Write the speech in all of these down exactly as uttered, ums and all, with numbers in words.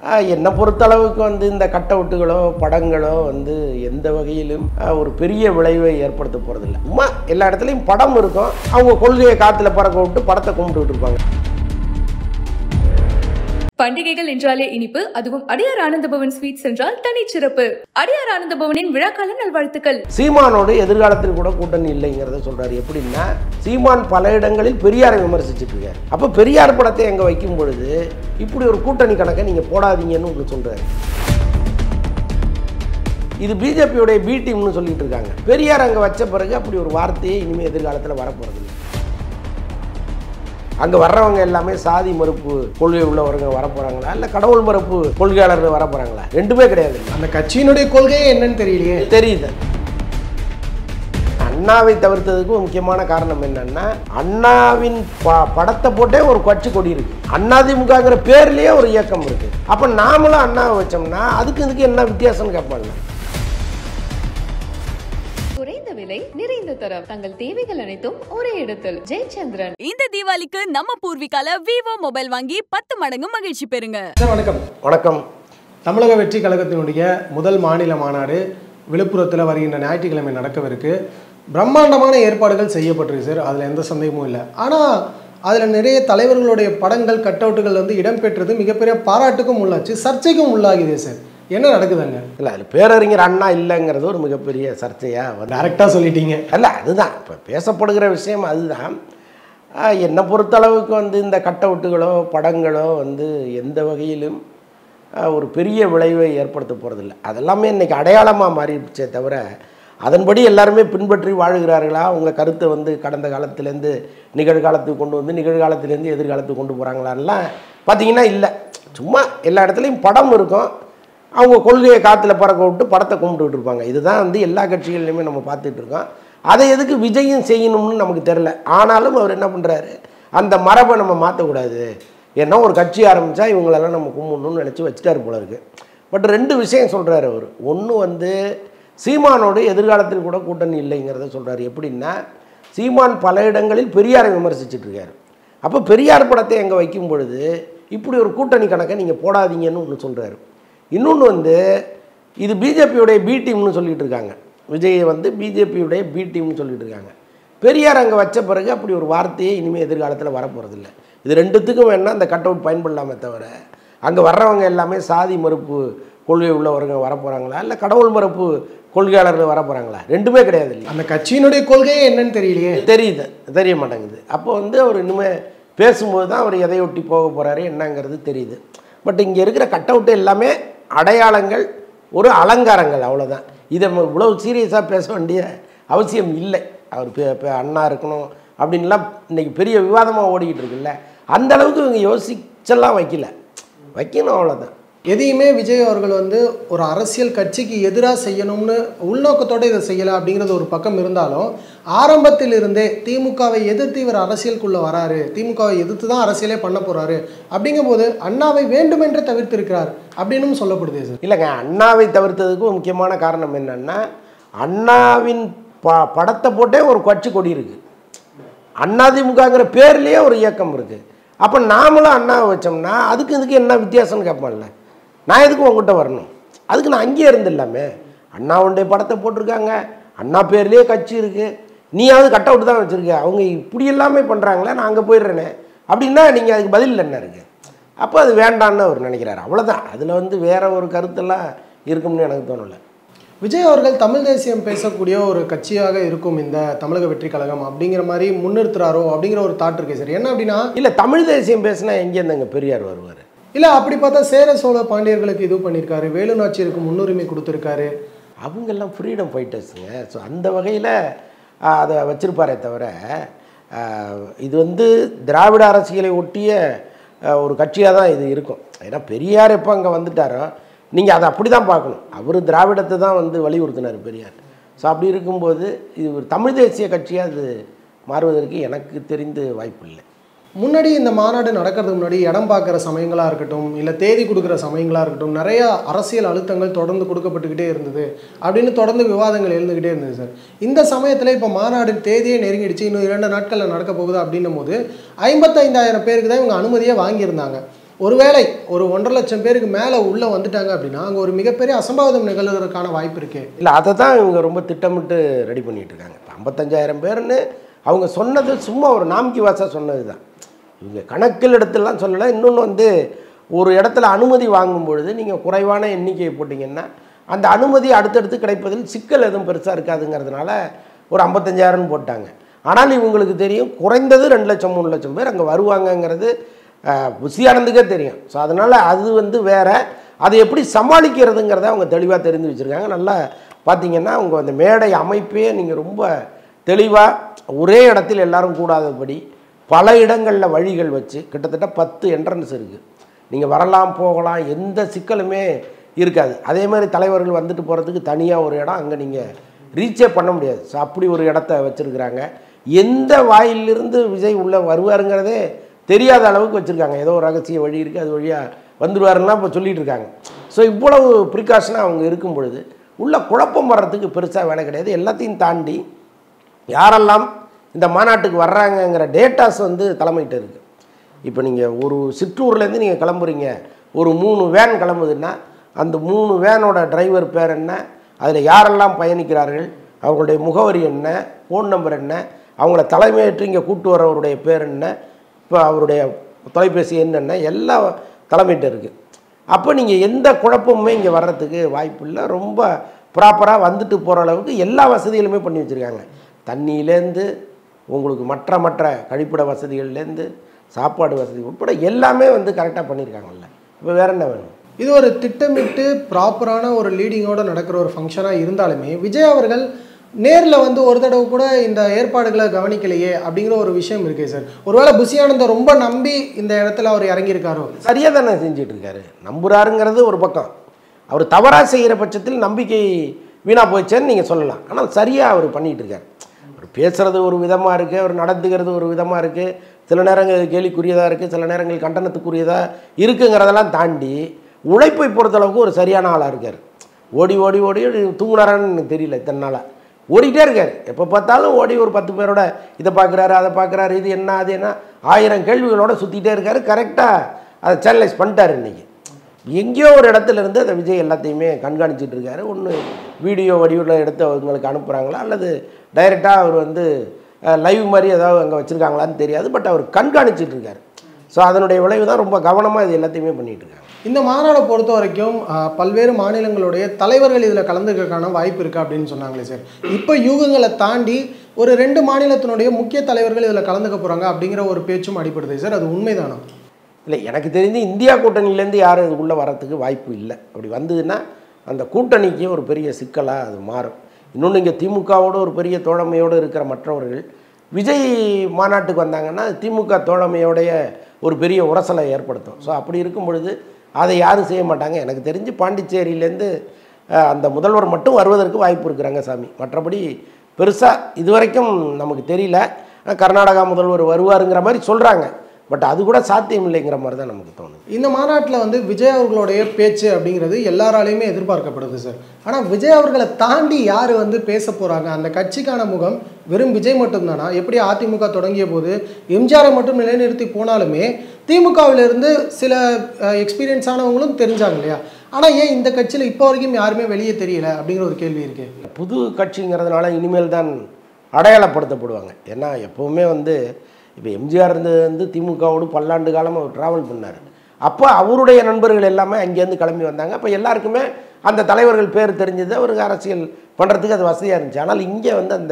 என்னை பொறுத்தளவுக்கு வந்து இந்த கட் அவுட்டுகளோ படங்களோ வந்து எந்த வகையிலும் ஒரு பெரிய விளைவை ஏற்படுத்த போகிறதில்ல. சும்மா எல்லா இடத்துலையும் படம் இருக்கும், அவங்க கொள்கையை காற்றுல பறக்க விட்டு படத்தை கும்பிட்டு இருப்பாங்க. பண்டிகைகள் என்றாலே இனிப்பு, அதுவும் அடியார் ஆனந்தபவன் ஸ்வீட்ஸ் என்றால் தனி சிறப்பு. அடியார் ஆனந்தபவனின் விழாக்கால நல்வாழ்த்துக்கள். சீமானோடு எதிர்காலத்தில் கூட கூட்டணி இல்லைங்கிறத சொல்றாரு. எப்படின்னா, சீமான் பல இடங்களில் பெரியாரை விமர்சிச்சுட்டு இருக்காரு. அப்ப பெரியார் படத்தை எங்க வைக்கும் பொழுது இப்படி ஒரு கூட்டணி கணக்கை நீங்க போடாதீங்கன்னு உங்களுக்கு சொல்றாரு. இது பிஜேபியோடைய பி டீம்னு சொல்லிட்டு இருக்காங்க. பெரியார் அங்க வச்ச பிறகு அப்படி ஒரு வார்த்தையே இனிமே எதிர்காலத்தில் வரப்போறது இல்லை. அங்கே வர்றவங்க எல்லாமே சாதி மறுப்பு கொள்கை உள்ளவங்க வரப்போகிறாங்களா, இல்லை கடவுள் மறுப்பு கொள்கையாளர்கள் வரப்போகிறாங்களா? ரெண்டுமே கிடையாது. அந்த கட்சியினுடைய கொள்கையே என்னன்னு தெரியலையே. தெரியுது. அண்ணாவை தவிர்த்ததுக்கு முக்கியமான காரணம் என்னன்னா, அண்ணாவின் படத்தை போட்டே ஒரு கட்சி கொடி இருக்கு, அதிமுகங்கிற பேர்லயே ஒரு இயக்கம் இருக்கு. அப்ப நாமளும் அண்ணாவை வச்சோம்னா அதுக்கு இதுக்கு என்ன வித்தியாசம்னு கேட்பாங்க. குறைந்த விலை நிறைந்த தரம், தங்கள் தேவைகள் அனைத்தும் ஒரே இடத்தில். ஜெயச்சந்திரன். இந்த தீபாவளிக்கு நம்ம பூர்விகால விவோ மொபைல் வாங்கி பத்து மடங்கு மகிழ்ச்சி பெறுங்க. வணக்கம். வணக்கம். தமிழக வெற்றி கழகத்தினுடைய முதல் மாநில மாநாடு விழுப்புரத்தில் வருகின்ற ஞாயிற்றுக்கிழமை நடக்கவிருக்கு. பிரம்மாண்டமான ஏற்பாடுகள் செய்யப்பட்டிருக்கு சார், அதில் எந்த சந்தேகமும் இல்லை. ஆனால் அதில் நிறைய தலைவர்களுடைய படங்கள் கட் அவுட்டுகள் வந்து இடம்பெற்றது மிகப்பெரிய பாராட்டுக்கும் உள்ளாச்சு, சர்ச்சைக்கும் உள்ளாகுது சார். என்ன நடக்குதுங்க? இல்லை, அதில் பேரறிஞர் அண்ணா இல்லைங்கிறது ஒரு மிகப்பெரிய சர்ச்சையாக டேரெக்டாக சொல்லிட்டீங்க. இல்லை, அதுதான் இப்போ பேசப்படுகிற விஷயம். அதுதான் என்னை பொறுத்தளவுக்கு வந்து இந்த கட் அவுட்டுகளோ படங்களோ வந்து எந்த வகையிலும் ஒரு பெரிய விளைவை ஏற்படுத்த போகிறதில்ல. அதெல்லாமே இன்றைக்கி அடையாளமாக மாறிடுச்சே தவிர, அதன்படி எல்லாருமே பின்பற்றி வாழுகிறார்களா, உங்கள் கருத்தை வந்து கடந்த காலத்துலேருந்து நிகழ்காலத்துக்கு கொண்டு வந்து நிகழ்காலத்துலேருந்து எதிர்காலத்துக்கு கொண்டு போகிறாங்களான்லாம் பார்த்தீங்கன்னா இல்லை. சும்மா எல்லா இடத்துலையும் படம் இருக்கும், அவங்க கொள்கையை காற்றுல பறக்க விட்டு படத்தை கும்பிட்டுக்கிட்டு இருப்பாங்க. இதுதான் வந்து எல்லா கட்சிகள்லையுமே நம்ம பார்த்துட்டு இருக்கோம். அதை எதுக்கு விஜயும் செய்யணும்னு நமக்கு தெரில. ஆனாலும் அவர் என்ன பண்ணுறாரு, அந்த மரபை நம்ம மாற்றக்கூடாது, ஏன்னா ஒரு கட்சி ஆரம்பித்தா இவங்களெல்லாம் நம்ம கும்பிடணும்னு நினச்சி வச்சுட்டாரு போல இருக்குது. பட் ரெண்டு விஷயம் சொல்கிறாரு அவர். ஒன்று வந்து சீமானோடு எதிர்காலத்தில் கூட கூட்டணி இல்லைங்கிறத சொல்கிறாரு. எப்படின்னா, சீமான் பல இடங்களில் பெரியாரை விமர்சிச்சுட்டு இருக்காரு. அப்போ பெரியார் படத்தை எங்கே வைக்கும் பொழுது இப்படி ஒரு கூட்டணி கணக்கை நீங்கள் போடாதீங்கன்னு ஒன்று சொல்கிறாரு. இன்னொன்று வந்து இது பிஜேபியோடைய பி டீம்னு சொல்லிட்டு இருக்காங்க. விஜயை வந்து பிஜேபியுடைய பி டீம்னு சொல்லிட்டு இருக்காங்க. பெரியார் அங்கே வச்ச பிறகு அப்படி ஒரு வார்த்தையே இனிமேல் எதிர்காலத்தில் வரப்போகிறதில்ல. இது ரெண்டுத்துக்கும் வேணால் அந்த கட் அவுட் பயன்படலாமே தவிர, அங்கே வர்றவங்க எல்லாமே சாதி மறுப்பு கொள்கை உள்ளவங்க வரப்போகிறாங்களா, இல்லை கடவுள் மறுப்பு கொள்கையாளர்கள் வரப்போகிறாங்களா? ரெண்டுமே கிடையாது. இல்லை, அந்த கட்சியினுடைய கொள்கையே என்னன்னு தெரியலையே. தெரியுது, தெரிய மாட்டேங்குது. அப்போ வந்து அவர் இனிமேல் பேசும்போது தான் அவர் எதையொட்டி போக போகிறாரு என்னங்கிறது தெரியுது. பட் இங்கே இருக்கிற கட் அவுட்டு எல்லாமே அடையாளங்கள், ஒரு அலங்காரங்கள், அவ்வளோதான். இதை இவ்வளோ சீரியஸாக பேச வேண்டிய அவசியம் இல்லை. அவர் இப்போ அண்ணா இருக்கணும் அப்படின்லாம் இன்றைக்கி பெரிய விவாதமாக ஓடிக்கிட்டு இருக்குல்ல, அந்த அளவுக்கு இவங்க யோசிச்செல்லாம் வைக்கல, வைக்கணும், அவ்வளோதான். எதையுமே விஜய் அவர்கள் வந்து ஒரு அரசியல் கட்சிக்கு எதிராக செய்யணும்னு உள்நோக்கத்தோடு இதை செய்யலை அப்படிங்கிறது ஒரு பக்கம் இருந்தாலும், ஆரம்பத்தில் இருந்தே திமுகவை எதிர்த்து இவர் அரசியலுக்குள்ளே வராரு, திமுகவை எதிர்த்து தான் அரசியலே பண்ண போகிறாரு அப்படிங்கும்போது அண்ணாவை வேண்டுமென்றே தவிர்த்திருக்கிறார் அப்படின்னு சொல்லப்படுது சார். இல்லைங்க, அண்ணாவை தவிர்த்ததுக்கு முக்கியமான காரணம் என்னென்னா, அண்ணாவின் ப படத்தை போட்டே ஒரு கட்சி கொடி இருக்குது, அதிமுகங்கிற பேர்லேயே ஒரு இயக்கம் இருக்குது. அப்போ நாமளும் அண்ணாவை வச்சோம்னா அதுக்கு இதுக்கு என்ன வித்தியாசம்னு கேட்பான்ல. நான் எதுக்கு உங்கள்கிட்ட வரணும், அதுக்கு நான் அங்கேயே இருந்தில்லாமே. அண்ணாவுடைய படத்தை போட்டிருக்காங்க, அண்ணா பேர்லேயே கட்சி இருக்குது, நீயாவது கட் அவுட் தான் வச்சுருக்க, அவங்க இப்படி எல்லாமே பண்ணுறாங்களே, நான் அங்கே போயிடுறேனே அப்படின்னா நீங்கள் அதுக்கு பதில் என்ன இருக்குது? அப்போ அது வேண்டான்னு அவர் நினைக்கிறார், அவ்வளோதான். அதில் வந்து வேறு ஒரு கருத்தெல்லாம் இருக்கும்னு எனக்கு தோணலை. விஜய் அவர்கள் தமிழ் தேசியம் பேசக்கூடிய ஒரு கட்சியாக இருக்கும் இந்த தமிழக வெற்றி கழகம் அப்படிங்கிற மாதிரி முன்னிறுத்துறாரோ அப்படிங்கிற ஒரு தாட் இருக்கு சார். என்ன அப்படின்னா, இல்லை, தமிழ் தேசியம் பேசினா எங்கேருந்துங்க பெரியார் வருவார்? இல்லை, அப்படி பார்த்தா சேர சோழ பாண்டியர்களுக்கு இது பண்ணியிருக்காரு, வேலு நாச்சியருக்கு முன்னுரிமை கொடுத்துருக்காரு. அவங்கெல்லாம் ஃப்ரீடம் ஃபைட்டர்ஸுங்க. ஸோ அந்த வகையில் அதை வச்சுருப்பாரே தவிர, இது வந்து திராவிட அரசியலை ஒட்டிய ஒரு கட்சியாக தான் இது இருக்கும். ஏன்னா பெரியார் எப்போ அங்கே வந்துட்டாரோ நீங்கள் அதை அப்படி தான் பார்க்கணும். அவர் திராவிடத்தை தான் வந்து வலியுறுத்தினார் பெரியார். ஸோ அப்படி இருக்கும்போது இது ஒரு தமிழ் தேசிய கட்சியாக அது மாறுவதற்கு எனக்கு தெரிந்து வாய்ப்பு இல்லை. முன்னாடி இந்த மாநாடு நடக்கிறதுக்கு முன்னாடி இடம் பார்க்குற சமயங்களாக இருக்கட்டும், இல்லை தேதி கொடுக்குற சமயங்களாக இருக்கட்டும், நிறையா அரசியல் அழுத்தங்கள் தொடர்ந்து கொடுக்கப்பட்டுக்கிட்டே இருந்தது அப்படின்னு தொடர்ந்து விவாதங்கள் எழுந்துக்கிட்டே இருந்தது சார். இந்த சமயத்தில் இப்போ மாநாடு தேதியே நெருங்கிடுச்சு, இன்னும் இரண்டு நாட்களில் நடக்க போகுது அப்படின்னும் போது ஐம்பத்தைந்தாயிரம் பேருக்கு தான் இவங்க அனுமதியை வாங்கியிருந்தாங்க. ஒருவேளை ஒரு ஒன்றரை லட்சம் பேருக்கு மேலே உள்ளே வந்துட்டாங்க அப்படின்னா அங்கே ஒரு மிகப்பெரிய அசம்பாவிதம் நிகழ்வதற்கான வாய்ப்பு இருக்கு. இல்லை, அதை தான் இவங்க ரொம்ப திட்டமிட்டு ரெடி பண்ணிகிட்டு இருக்காங்க. இப்போ ஐம்பத்தஞ்சாயிரம் பேர்னு அவங்க சொன்னது சும்மா ஒரு நாம்கி வாசா சொன்னது தான். இவங்க கணக்கில் இடத்துலலாம் சொல்லலை. இன்னொன்று வந்து ஒரு இடத்துல அனுமதி வாங்கும் பொழுது நீங்கள் குறைவான எண்ணிக்கையை போட்டிங்கன்னா அந்த அனுமதி அடுத்தடுத்து கிடைப்பதில் சிக்கல் எதுவும் பெருசாக இருக்காதுங்கிறதுனால ஒரு ஐம்பத்தஞ்சாயிரம்னு போட்டாங்க. ஆனால் இவங்களுக்கு தெரியும் குறைந்தது ரெண்டு லட்சம் மூணு லட்சம் பேர் அங்கே வருவாங்கங்கிறது புசியானந்துக்கே தெரியும். ஸோ அதனால் அது வந்து வேறு, அதை எப்படி சமாளிக்கிறதுங்கிறத அவங்க தெளிவாக தெரிஞ்சு வச்சுருக்காங்க. நல்லா பார்த்திங்கன்னா அவங்க அந்த மேடை அமைப்பே நீங்கள் ரொம்ப தெளிவாக ஒரே இடத்தில் எல்லோரும் கூடாதபடி பல இடங்களில் வழிகள் வச்சு கிட்டத்தட்ட பத்து என்ட்ரன்ஸ் இருக்குது. நீங்கள் வரலாம் போகலாம், எந்த சிக்கலுமே இருக்காது. அதே மாதிரி தலைவர்கள் வந்துட்டு போகிறதுக்கு தனியாக ஒரு இடம் அங்கே நீங்கள் ரீச்சே பண்ண முடியாது. ஸோ அப்படி ஒரு இடத்த வச்சுருக்குறாங்க. எந்த வாயிலிருந்து விஜய் உள்ளே வருவாருங்கிறதே தெரியாத அளவுக்கு வச்சுருக்காங்க. ஏதோ ஒரு ரகசிய வழி இருக்குது, அது வழியாக வந்துடுவாருன்னா இப்போ சொல்லிகிட்டு இருக்காங்க. ஸோ இவ்வளவு ப்ரிகாஷனாக அவங்க இருக்கும் பொழுது உள்ள குழப்பம் வர்றதுக்கு பெருசாக வேலை கிடையாது. எல்லாத்தையும் தாண்டி யாரெல்லாம் இந்த மாநாட்டுக்கு வர்றாங்கங்கிற டேட்டாஸ் வந்து தலைமையிட்ட இருக்குது. இப்போ நீங்கள் ஒரு சிற்றூர்லேருந்து நீங்கள் கிளம்புறீங்க, ஒரு மூணு வேன் கிளம்புதுன்னா அந்த மூணு வேனோட டிரைவர் பேர் என்ன, அதில் யாரெல்லாம் பயணிக்கிறார்கள், அவங்களுடைய முகவரி என்ன, ஃபோன் நம்பர் என்ன, அவங்கள தலைமையேற்று இங்கே கூட்டு வரவருடைய பேர் என்ன, இப்போ அவருடைய தொலைபேசி என்னென்ன, எல்லாம் தலைமையிட்ட இருக்குது. அப்போ நீங்கள் எந்த குழப்பமுமே இங்கே வர்றதுக்கு வாய்ப்பு இல்லை. ரொம்ப ப்ராப்பராக வந்துட்டு போகிற அளவுக்கு எல்லா வசதிகளுமே பண்ணி வச்சுருக்காங்க. தண்ணியிலேருந்து உங்களுக்கு மற்ற மற்ற கழிப்பிட வசதிகள்லேருந்து சாப்பாடு வசதி உட்பட எல்லாமே வந்து கரெக்டாக பண்ணியிருக்காங்கல்ல. இப்போ வேறு என்ன வேணும்? இது ஒரு திட்டமிட்டு ப்ராப்பரான ஒரு லீடிங்கோடு நடக்கிற ஒரு ஃபங்க்ஷனாக இருந்தாலுமே விஜய் அவர்கள் நேரில் வந்து ஒரு தடவை கூட இந்த ஏற்பாடுகளை கவனிக்கலையே அப்படிங்கிற ஒரு விஷயம் இருக்குது சார். ஒருவேளை புசியானந்தை ரொம்ப நம்பி இந்த இடத்துல அவர் இறங்கியிருக்காரோ? சரியாக தானே செஞ்சிட்டு இருக்காரு. நம்புறாருங்கிறது ஒரு பக்கம், அவர் தவறாக செய்கிற பட்சத்தில் நம்பிக்கை வீணாக போயிச்சேன்னு நீங்கள் சொல்லலாம். ஆனால் சரியாக அவர் பண்ணிகிட்டு இருக்கார். அவர் பேசுகிறது ஒரு விதமாக இருக்குது, அவர் நடந்துக்கிறது ஒரு விதமாக இருக்குது, சில நேரங்கள் கேலிக்குரியதாக இருக்குது, சில நேரங்கள் கண்டனத்துக்குரியதாக இருக்குங்கிறதெல்லாம் தாண்டி உழைப்பை பொறுத்தளவுக்கு ஒரு சரியான ஆளாக இருக்கார். ஓடி ஓடி ஓடி தூங்குனாரான்னு எனக்கு தெரியல. இத்தனை நாளாக ஓடிக்கிட்டே இருக்கார். எப்போ பார்த்தாலும் ஓடி ஒரு பத்து பேரோட இதை பார்க்குறாரு, அதை பார்க்குறாரு, இது என்ன அது என்ன, ஆயிரம் கேள்விகளோட சுற்றிக்கிட்டே இருக்கார். கரெக்டாக அதை சேனலைஸ் பண்ணிட்டார். இன்றைக்கி எங்கேயோ ஒரு இடத்துல இருந்து அதை விஜய் எல்லாத்தையுமே கண்காணிச்சிட்டு இருக்காரு. ஒன்று வீடியோ வடிவில் எடுத்து அவங்களுக்கு அனுப்புகிறாங்களா, அல்லது டைரெக்டாக அவர் வந்து லைவ் மாதிரி ஏதாவது அங்கே வச்சுருக்காங்களான்னு தெரியாது. பட் அவர் கண்காணிச்சிட்டு இருக்கார். ஸோ அதனுடைய விளைவு தான் ரொம்ப கவனமாக இது எல்லாத்தையுமே பண்ணிகிட்டு இருக்காங்க. இந்த மாநாடை பொறுத்த வரைக்கும் பல்வேறு மாநிலங்களுடைய தலைவர்கள் இதில் கலந்துக்கிறதுக்கான வாய்ப்பு இருக்கா அப்படின்னு சொன்னாங்களே சார். இப்போ யூகங்களை தாண்டி ஒரு ரெண்டு மாநிலத்தினுடைய முக்கிய தலைவர்கள் இதில் கலந்துக்க போகிறாங்க அப்படிங்கிற ஒரு பேச்சும் அடிப்படுது சார். அது உண்மைதானா? இல்லை, எனக்கு தெரிஞ்சு இந்தியா கூட்டணியிலேருந்து யாரும் இதுக்குள்ளே வரத்துக்கு வாய்ப்பு இல்லை. அப்படி வந்ததுன்னா அந்த கூட்டணிக்கு ஒரு பெரிய சிக்கலாக அது மாறும். இன்னொன்று இங்கே திமுகவோடு ஒரு பெரிய தோழமையோடு இருக்கிற மற்றவர்கள் விஜய் மாநாட்டுக்கு வந்தாங்கன்னா திமுக தோழமையோடைய ஒரு பெரிய உரசலை ஏற்படுத்தும். ஸோ அப்படி இருக்கும் பொழுது அதை யாரும் செய்ய மாட்டாங்க. எனக்கு தெரிஞ்சு பாண்டிச்சேரியிலேருந்து அந்த முதல்வர் மட்டும் வருவதற்கு வாய்ப்பு இருக்கிறாங்க சாமி. மற்றபடி பெருசாக இதுவரைக்கும் நமக்கு தெரியல. கர்நாடகா முதல்வர் வருவாருங்கிற மாதிரி சொல்கிறாங்க. பட் அது கூட சாத்தியம் இல்லைங்கிற மாதிரி தான் நமக்கு தோணுது. இந்த மாநாட்டில் வந்து விஜய் அவர்களுடைய பேச்சு அப்படிங்கிறது எல்லாராலையுமே எதிர்பார்க்கப்படுது சார். ஆனால் விஜய் அவர்களை தாண்டி யார் வந்து பேச போகிறாங்க? அந்த கட்சிக்கான முகம் வெறும் விஜய் மட்டும்தானா? எப்படி அதிமுக தொடங்கிய போது எம்ஜிஆரை மட்டும் நிலைநிறுத்தி போனாலுமே திமுகவிலிருந்து சில எக்ஸ்பீரியன்ஸானவங்களும் தெரிஞ்சாங்க இல்லையா? ஆனால் ஏன் இந்த கட்சியில் இப்போ வரைக்கும் யாருமே வெளியே தெரியல அப்படிங்கிற ஒரு கேள்வி இருக்குது. புது கட்சிங்கிறதுனால இனிமேல் தான் அடையாளப்படுத்தப்படுவாங்க. ஏன்னா எப்போவுமே வந்து இப்போ எம்ஜிஆர் இருந்து வந்து திமுகவோடு பல்லாண்டு காலம் அவர் ட்ராவல் பண்ணார். அப்போ அவருடைய நண்பர்கள் எல்லாமே அங்கேருந்து கிளம்பி வந்தாங்க. அப்போ எல்லாருக்குமே அந்த தலைவர்கள் பேர் தெரிஞ்சது, அவருக்கு அரசியல் பண்ணுறதுக்கு அது வசதியாக இருந்துச்சு. ஆனால் இங்கே வந்து அந்த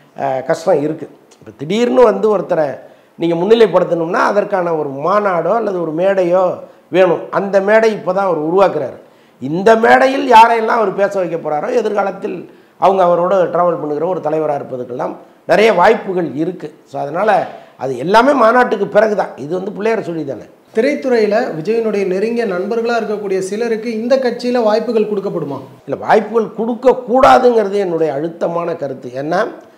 கஷ்டம் இருக்குது. இப்போ திடீர்னு வந்து ஒருத்தரை நீங்கள் முன்னிலைப்படுத்தணும்னா அதற்கான ஒரு மாநாடோ அல்லது ஒரு மேடையோ வேணும். அந்த மேடை இப்போ தான் அவர் உருவாக்குறாரு. இந்த மேடையில் யாரையெல்லாம் அவர் பேச வைக்க போகிறாரோ எதிர்காலத்தில் அவங்க அவரோட ட்ராவல் பண்ணுகிற ஒரு தலைவராக இருப்பதுக்கெல்லாம் நிறைய வாய்ப்புகள் இருக்குது. ஸோ அதனால் அது எல்லாமே மாநாட்டுக்கு பிறகு தான். இது வந்து பிள்ளையார் சொல்லி தானே. திரைத்துறையில் விஜயனுடைய நெருங்கிய நண்பர்களாக இருக்கக்கூடிய சிலருக்கு இந்த கட்சியில் வாய்ப்புகள் கொடுக்கப்படுமா? இல்லை, வாய்ப்புகள் கொடுக்கக்கூடாதுங்கிறது என்னுடைய அழுத்தமான கருத்து. ஏன்னா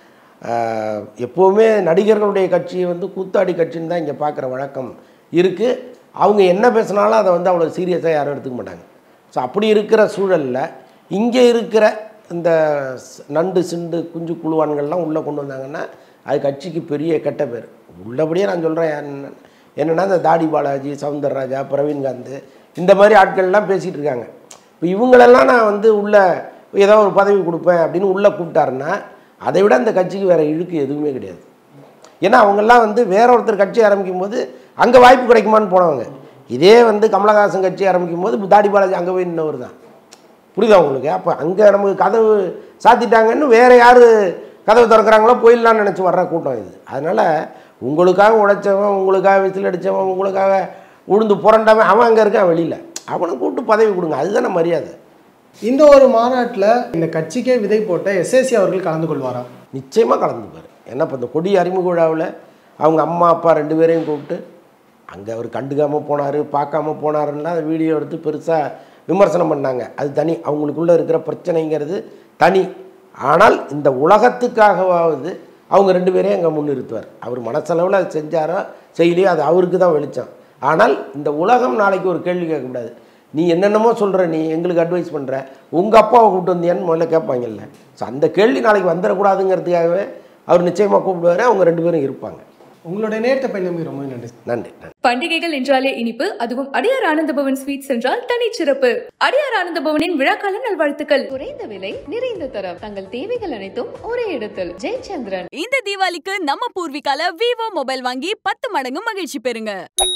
எப்போவுமே நடிகர்களுடைய கட்சியை வந்து கூத்தாடி கட்சின்னு தான் இங்கே பார்க்குற வழக்கம் இருக்குது. அவங்க என்ன பேசினாலும் அதை வந்து அவ்வளோ சீரியஸாக யாரும் எடுத்துக்க மாட்டாங்க. ஸோ அப்படி இருக்கிற சூழலில் இங்கே இருக்கிற இந்த நண்டு சிண்டு குஞ்சு குழுவான்கள்லாம் உள்ளே கொண்டு வந்தாங்கன்னா அது கட்சிக்கு பெரிய கெட்ட பேர். உள்ளபடியே நான் சொல்கிறேன், என்னென்னா இந்த தாடி பாலாஜி, சவுந்தரராஜா, பிரவீன்காந்த் இந்த மாதிரி ஆட்கள்லாம் பேசிகிட்டு இருக்காங்க. இப்போ இவங்களெல்லாம் நான் வந்து உள்ளே ஏதோ ஒரு பதவி கொடுப்பேன் அப்படின்னு உள்ளே கூப்பிட்டாருன்னா அதை விட அந்த கட்சிக்கு வேறு இழுக்கு எதுவுமே கிடையாது. ஏன்னா அவங்கெல்லாம் வந்து வேற ஒருத்தர் கட்சி ஆரம்பிக்கும் போது அங்கே வாய்ப்பு கிடைக்குமான்னு போனவங்க. இதே வந்து கமலஹாசன் கட்சி ஆரம்பிக்கும் போது தாடி பாலாஜி அங்கே போய் நின்றவர் தான். புரியுதா உங்களுக்கு? அப்போ அங்கே நமக்கு கதவு சாத்திட்டாங்கன்னு வேறு யார் கதவு திறக்கிறாங்களோ போயிடலான்னு நினச்சி வர்ற கூட்டம் இது. அதனால் உங்களுக்காக உழைச்சவன், உங்களுக்காக விசில் அடித்தவன், உங்களுக்காக உழுந்து புரண்டவன் அவன் அங்கே இருக்கான் வெளியில். அவனை கூப்பிட்டு பதவி கொடுங்க, அதுதானே மரியாதை. இந்த ஒரு மாநாட்டில் இந்த கட்சிக்கே விதை போட்ட எஸ்எஸ்சி அவர்கள் கலந்து கொள்வாரா? நிச்சயமாக கலந்துப்பார். ஏன்னா இப்போ இந்த கொடி அறிமுக விழாவில் அவங்க அம்மா அப்பா ரெண்டு பேரையும் கூப்பிட்டு அங்கே அவர் கண்டுக்காமல் போனார், பார்க்காம போனாருன்னா அந்த வீடியோ எடுத்து பெருசாக விமர்சனம் பண்ணாங்க. அது தனி, அவங்களுக்குள்ளே இருக்கிற பிரச்சனைங்கிறது தனி. ஆனால் இந்த உலகத்துக்காகவாவது அவங்க ரெண்டு பேரையும் அங்கே முன்னிறுத்துவார். அவர் மனசளவில் அது செஞ்சாரோ செய்யலையோ அது அவருக்கு தான் வெளிச்சம். ஆனால் இந்த உலகம் நாளைக்கு ஒரு கேள்வி கேட்கக்கூடாது. நீ என்னென்னமோ சொல்கிற, நீ எங்களுக்கு அட்வைஸ் பண்ணுற, உங்கள் அப்பாவை கூப்பிட்டு வந்தியான்னு முதல்ல கேட்பாங்கல்ல. ஸோ அந்த கேள்வி நாளைக்கு வந்துடக்கூடாதுங்கிறதுக்காகவே அவர் நிச்சயமாக கூப்பிடுவார். அவங்க ரெண்டு பேரும் இருப்பாங்க. உங்களுடைய நேரத்தை பயணம் ரொம்ப நன்றி. நன்றி நன்றி. பண்டிகைகள் என்றாலே இனிப்பு, அதுவும் அடியார் ஆனந்தபவன் ஸ்வீட்ஸ் என்றால் தனி சிறப்பு. அடியார் ஆனந்தபவனின் விழாக்கால நல்வாழ்த்துக்கள். குறைந்த விலை, நிறைந்த தரம், தங்கள் தேவைகள் அனைத்தும் ஒரே இடத்தில். ஜெயச்சந்திரன். இந்த தீபாவளிக்கு நம்ம பூர்விகால விவோ மொபைல் வாங்கி பத்து மடங்கு மகிழ்ச்சி பெறுங்க.